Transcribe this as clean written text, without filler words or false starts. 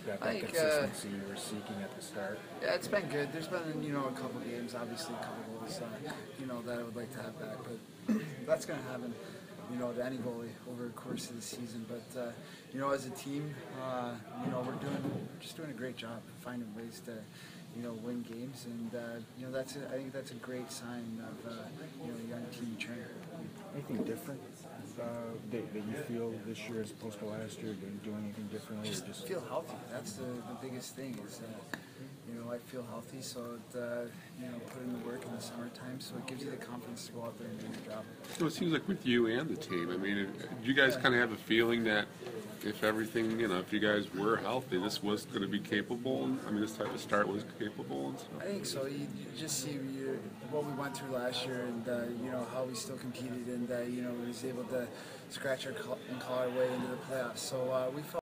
that consistency you were seeking at the start? Yeah, it's been good. There's been a couple games, obviously a couple goals, that I would like to have back, but that's going to happen, to any goalie over the course of the season. But as a team, we're doing a great job finding ways to win games, and I think that's a great sign of a young team trainer. Anything different that you feel this year as opposed to last year? Did you do anything differently? Just feel healthy. That's the biggest thing is I feel healthy, so it, put in the work in the summertime, so it gives you the confidence to go out there and do your job. So it seems like with you and the team, I mean, do you guys kind of have a feeling that if everything, if you guys were healthy, this was going to be capable? I mean, this type of start was capable and stuff? I think so. You just see what we went through last year, and how we still competed, and we was able to scratch and claw our way into the playoffs. So we felt